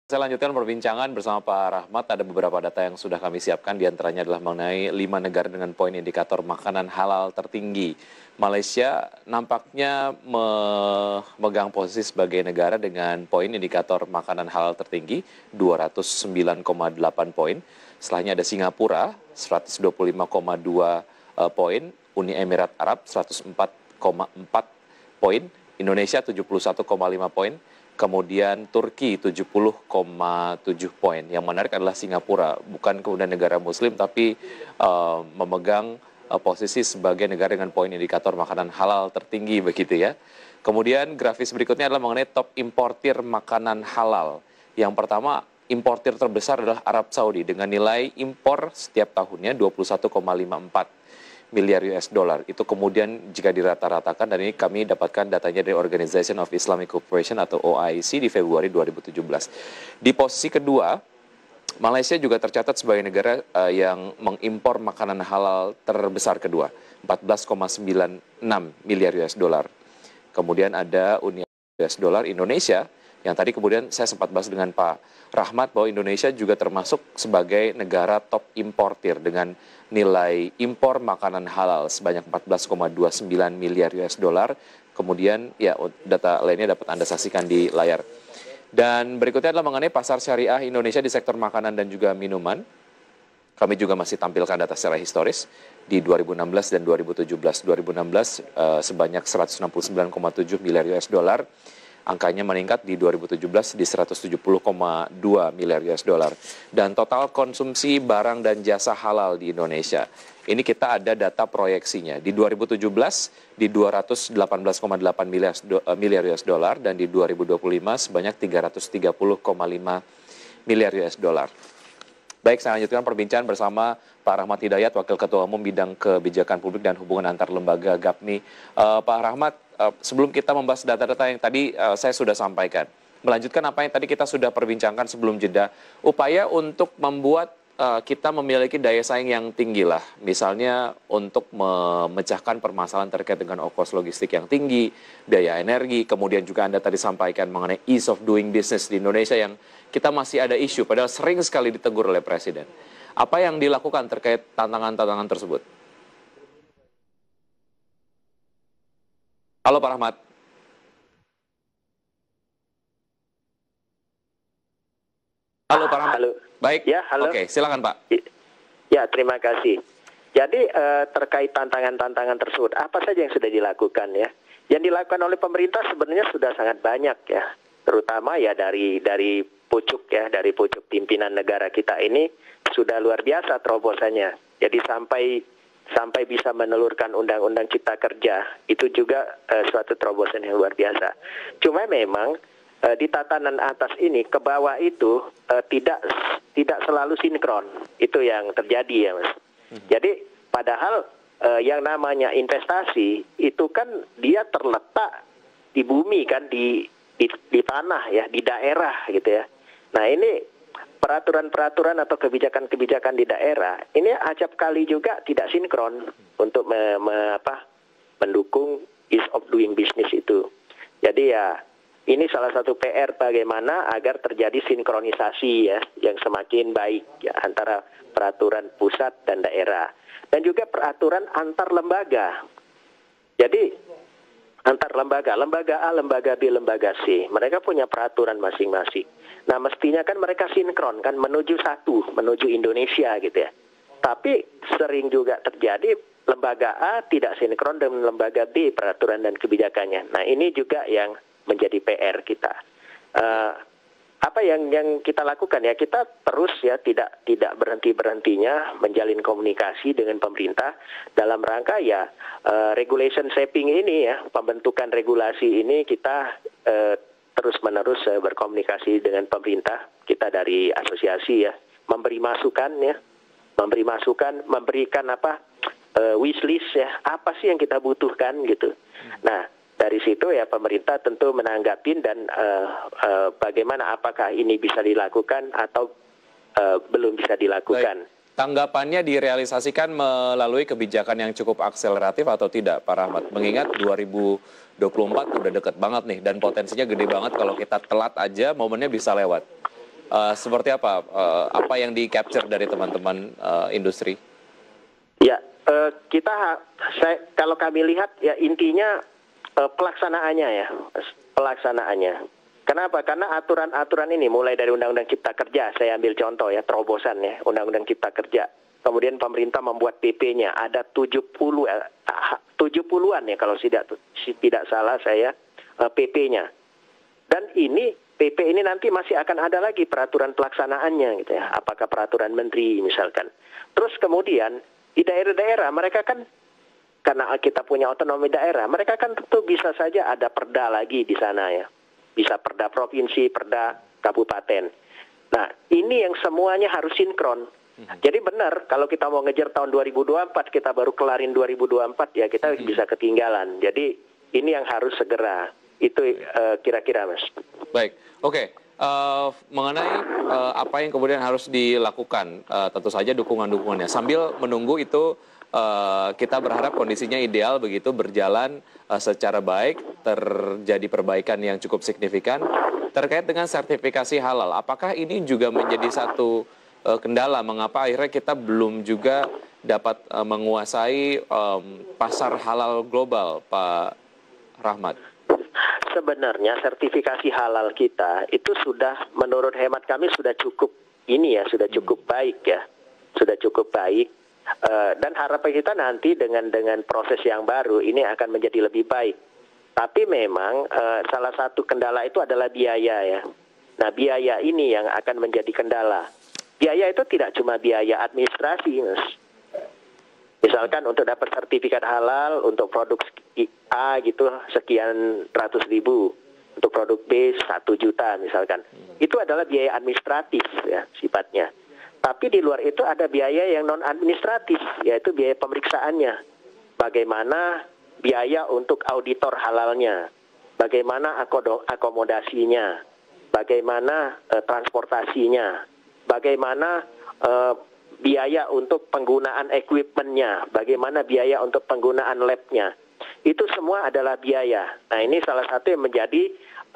Saya lanjutkan perbincangan bersama Pak Rahmat. Ada beberapa data yang sudah kami siapkan, diantaranya adalah mengenai 5 negara dengan poin indikator makanan halal tertinggi. Malaysia nampaknya memegang posisi sebagai negara dengan poin indikator makanan halal tertinggi, 209,8 poin. Setelahnya ada Singapura, 125,2 poin, Uni Emirat Arab, 104,4 poin, Indonesia 71,5 poin, kemudian Turki 70,7 poin. Yang menarik adalah Singapura, bukan kemudian negara muslim, tapi memegang posisi sebagai negara dengan poin indikator makanan halal tertinggi begitu ya. Kemudian grafis berikutnya adalah mengenai top importir makanan halal. Yang pertama, importir terbesar adalah Arab Saudi dengan nilai impor setiap tahunnya 21,54 miliar US dollar. Itu kemudian jika dirata-ratakan, dan ini kami dapatkan datanya dari Organization of Islamic Cooperation atau OIC di Februari 2017. Di posisi kedua, Malaysia juga tercatat sebagai negara yang mengimpor makanan halal terbesar kedua, 14,96 miliar US dollar. Kemudian ada Uni US dollar. Indonesia, yang tadi kemudian saya sempat bahas dengan Pak Rahmat bahwa Indonesia juga termasuk sebagai negara top importir dengan nilai impor makanan halal sebanyak 14,29 miliar US dollar. Kemudian ya data lainnya dapat Anda saksikan di layar. Dan berikutnya adalah mengenai pasar syariah Indonesia di sektor makanan dan juga minuman. Kami juga masih tampilkan data secara historis di 2016 dan 2017. 2016 sebanyak 169,7 miliar US dollar. Angkanya meningkat di 2017 di 170,2 miliar US dollar. Dan total konsumsi barang dan jasa halal di Indonesia. Ini kita ada data proyeksinya. Di 2017 di 218,8 miliar US dollar dan di 2025 sebanyak 330,5 miliar US dollar. Baik, saya lanjutkan perbincangan bersama Pak Rahmat Hidayat, Wakil Ketua Umum Bidang Kebijakan Publik dan Hubungan Antar Lembaga GAPMI. Pak Rahmat, sebelum kita membahas data-data yang tadi saya sudah sampaikan, melanjutkan apa yang tadi kita sudah perbincangkan sebelum jeda, upaya untuk membuat kita memiliki daya saing yang tinggi lah, misalnya untuk memecahkan permasalahan terkait dengan ongkos logistik yang tinggi, biaya energi, kemudian juga Anda tadi sampaikan mengenai ease of doing business di Indonesia yang kita masih ada isu, padahal sering sekali ditegur oleh Presiden. Apa yang dilakukan terkait tantangan-tantangan tersebut? Halo Pak Rahmat. Halo Pak Rahmat. Halo. Baik, ya, halo. Oke, silakan Pak. Ya, terima kasih. Jadi terkait tantangan-tantangan tersebut, apa saja yang sudah dilakukan ya? Yang dilakukan oleh pemerintah sebenarnya sudah sangat banyak ya, terutama ya dari pucuk ya, dari pucuk pimpinan negara kita ini sudah luar biasa terobosannya. Jadi sampai bisa menelurkan undang-undang cipta kerja itu juga suatu terobosan yang luar biasa. Cuma memang di tatanan atas ini ke bawah itu tidak selalu sinkron. Itu yang terjadi ya Mas. Jadi padahal yang namanya investasi itu kan dia terletak di bumi kan, di tanah ya, di daerah gitu ya. Nah ini peraturan-peraturan atau kebijakan-kebijakan di daerah ini acap kali juga tidak sinkron untuk mendukung ease of doing business itu. Jadi ya ini salah satu PR bagaimana agar terjadi sinkronisasi ya yang semakin baik ya, antara peraturan pusat dan daerah, dan juga peraturan antar lembaga. Jadi antar lembaga, lembaga A, lembaga B, lembaga C, mereka punya peraturan masing-masing. Nah mestinya kan mereka sinkron kan menuju satu, menuju Indonesia gitu ya. Tapi sering juga terjadi lembaga A tidak sinkron dengan lembaga B peraturan dan kebijakannya. Nah ini juga yang menjadi PR kita. Apa yang kita lakukan ya, kita terus ya tidak berhentinya menjalin komunikasi dengan pemerintah dalam rangka ya regulation shaping ini ya, pembentukan regulasi ini kita terus-menerus berkomunikasi dengan pemerintah. Kita dari asosiasi ya memberi masukan, memberikan wishlist ya, apa sih yang kita butuhkan gitu. Nah dari situ ya pemerintah tentu menanggapin dan bagaimana, apakah ini bisa dilakukan atau belum bisa dilakukan. Baik. Tanggapannya direalisasikan melalui kebijakan yang cukup akseleratif atau tidak Pak Rahmat? Mengingat 2024 udah deket banget nih dan potensinya gede banget kalau kita telat aja momennya bisa lewat. Seperti apa yang di-capture dari teman-teman industri? Ya, kalau kami lihat ya intinya pelaksanaannya ya, pelaksanaannya. Kenapa? Karena aturan-aturan ini mulai dari Undang-Undang Cipta Kerja, saya ambil contoh ya, terobosan ya, Undang-Undang Cipta Kerja. Kemudian pemerintah membuat PP-nya, ada 70-an ya kalau tidak salah saya PP-nya. Dan ini PP ini nanti masih akan ada lagi peraturan pelaksanaannya gitu ya. Apakah peraturan menteri misalkan. Terus kemudian di daerah-daerah mereka kan karena kita punya otonomi daerah, mereka kan tentu bisa saja ada perda lagi di sana ya. Bisa perda provinsi, perda kabupaten. Nah, ini yang semuanya harus sinkron. Jadi benar, kalau kita mau ngejar tahun 2024, kita baru kelarin 2024, ya kita bisa ketinggalan. Jadi ini yang harus segera. Itu kira-kira, Mas. Baik, oke. Mengenai apa yang kemudian harus dilakukan, tentu saja dukungan-dukungannya. Sambil menunggu itu, kita berharap kondisinya ideal begitu, berjalan secara baik, terjadi perbaikan yang cukup signifikan. Terkait dengan sertifikasi halal, apakah ini juga menjadi satu kendala mengapa akhirnya kita belum juga dapat menguasai pasar halal global, Pak Rahmat? Sebenarnya sertifikasi halal kita itu sudah, menurut hemat kami sudah cukup sudah cukup baik ya, sudah cukup baik. Dan harapan kita nanti dengan proses yang baru ini akan menjadi lebih baik. Tapi memang salah satu kendala itu adalah biaya ya. Nah, biaya ini yang akan menjadi kendala. Biaya itu tidak cuma biaya administrasi, Mas. Misalkan untuk dapat sertifikat halal untuk produk A gitu sekian ratus ribu, untuk produk B 1 juta misalkan. Itu adalah biaya administratif ya sifatnya. Tapi di luar itu ada biaya yang non administratif, yaitu biaya pemeriksaannya. Bagaimana biaya untuk auditor halalnya, bagaimana akomodasinya, bagaimana transportasinya, bagaimana biaya untuk penggunaan equipment-nya, bagaimana biaya untuk penggunaan lab-nya. Itu semua adalah biaya. Nah, ini salah satu yang menjadi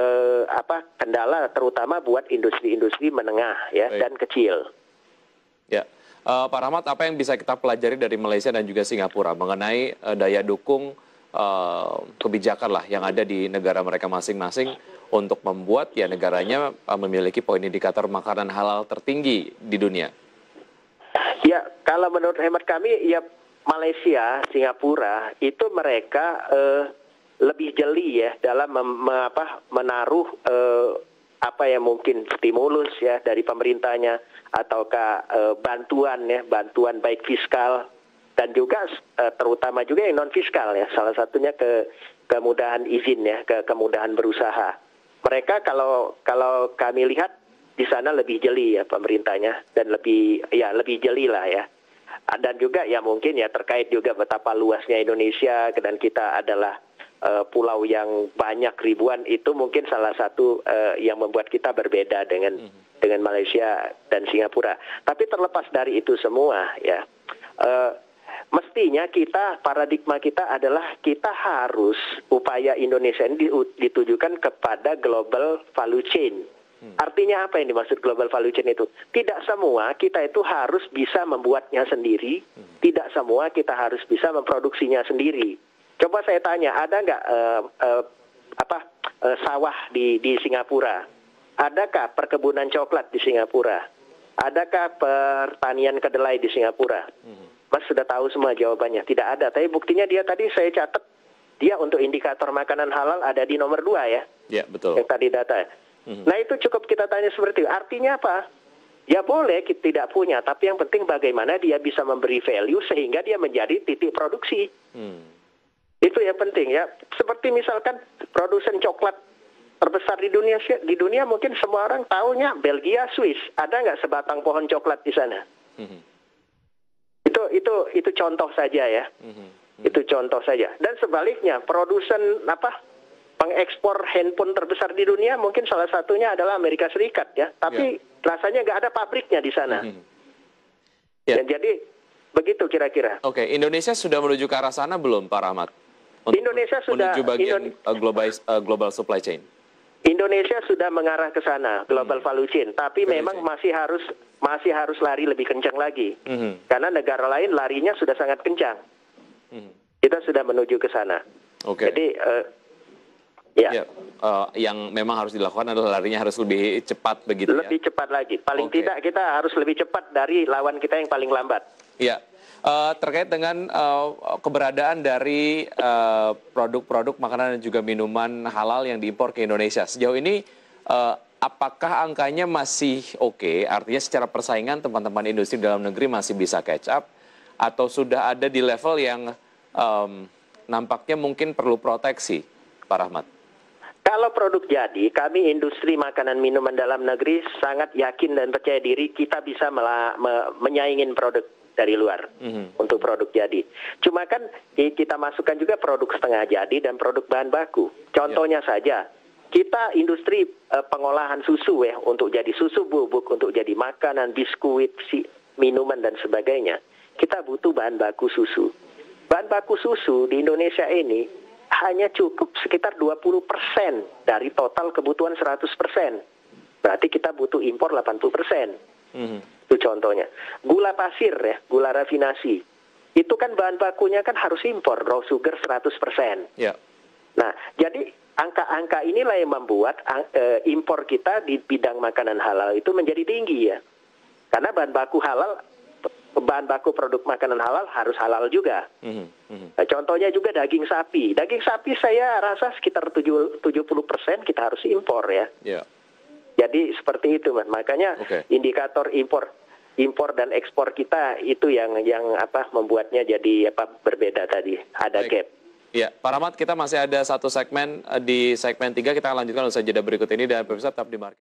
kendala terutama buat industri-industri menengah ya. Baik. Dan kecil. Ya, Pak Rahmat, apa yang bisa kita pelajari dari Malaysia dan juga Singapura mengenai daya dukung kebijakan lah yang ada di negara mereka masing-masing untuk membuat ya negaranya memiliki poin indikator makanan halal tertinggi di dunia? Ya, kalau menurut hemat kami ya Malaysia, Singapura itu mereka lebih jeli ya dalam menaruh apa yang mungkin stimulus ya dari pemerintahnya ataukah bantuan baik fiskal dan juga terutama juga yang non fiskal ya, salah satunya kemudahan izin ya, kemudahan berusaha. Mereka kalau kami lihat di sana lebih jeli ya pemerintahnya dan lebih jeli lah ya. Dan juga ya mungkin ya terkait juga betapa luasnya Indonesia dan kita adalah pulau yang banyak ribuan, itu mungkin salah satu yang membuat kita berbeda dengan Malaysia dan Singapura. Tapi terlepas dari itu semua ya, mestinya paradigma kita adalah kita harus upaya Indonesia ini ditujukan kepada global value chain. Artinya apa yang dimaksud global value chain itu? Tidak semua kita itu harus bisa membuatnya sendiri, tidak semua kita harus bisa memproduksinya sendiri. Coba saya tanya, ada nggak sawah di Singapura? Adakah perkebunan coklat di Singapura? Adakah pertanian kedelai di Singapura? Mas sudah tahu semua jawabannya. Tidak ada. Tapi buktinya dia tadi saya catat, dia untuk indikator makanan halal ada di nomor 2 ya. Ya, betul. Yang tadi data. Nah itu cukup kita tanya seperti itu. Artinya apa? Ya boleh kita tidak punya, tapi yang penting bagaimana dia bisa memberi value sehingga dia menjadi titik produksi. Itu yang penting ya. Seperti misalkan produsen coklat terbesar di dunia mungkin semua orang tahunya Belgia, Swiss. Ada nggak sebatang pohon coklat di sana? Itu contoh saja ya. Itu contoh saja. Dan sebaliknya produsen pengekspor handphone terbesar di dunia mungkin salah satunya adalah Amerika Serikat ya. Tapi rasanya nggak ada pabriknya di sana. Dan jadi begitu kira-kira. Oke, Indonesia sudah menuju ke arah sana belum, Pak Rahmat? Indonesia sudah menuju bagian global supply chain. Indonesia sudah mengarah ke sana, global value chain, tapi memang masih harus lari lebih kencang lagi. Karena negara lain larinya sudah sangat kencang. Kita sudah menuju ke sana. Jadi yang memang harus dilakukan adalah larinya harus lebih cepat begitu ya. Lebih cepat lagi. Paling tidak kita harus lebih cepat dari lawan kita yang paling lambat. Iya. Terkait dengan keberadaan dari produk-produk makanan dan juga minuman halal yang diimpor ke Indonesia. Sejauh ini apakah angkanya masih oke? Artinya secara persaingan teman-teman industri dalam negeri masih bisa catch up? Atau sudah ada di level yang nampaknya mungkin perlu proteksi, Pak Rahmat? Kalau produk jadi, kami industri makanan minuman dalam negeri sangat yakin dan percaya diri kita bisa menyaingin produk dari luar untuk produk jadi. Cuma kan kita masukkan juga produk setengah jadi dan produk bahan baku. Contohnya saja, kita industri pengolahan susu ya, untuk jadi susu bubuk, untuk jadi makanan, biskuit, minuman dan sebagainya. Kita butuh bahan baku susu. Bahan baku susu di Indonesia ini hanya cukup sekitar 20% dari total kebutuhan 100%. Berarti kita butuh impor 80%. Itu contohnya. Gula pasir ya, gula rafinasi. Itu kan bahan bakunya kan harus impor, raw sugar 100%. Nah, jadi angka-angka inilah yang membuat impor kita di bidang makanan halal itu menjadi tinggi ya. Karena bahan baku produk makanan halal harus halal juga. Nah, contohnya juga daging sapi. Daging sapi saya rasa sekitar 70% kita harus impor ya. Jadi seperti itu, Mas. Makanya indikator impor dan ekspor kita itu yang membuatnya jadi berbeda tadi. Ada gap. Iya, Pak Rahmat, kita masih ada satu segmen di segmen 3, kita akan lanjutkan usai jeda berikut ini dan pemirsa tetap di Market.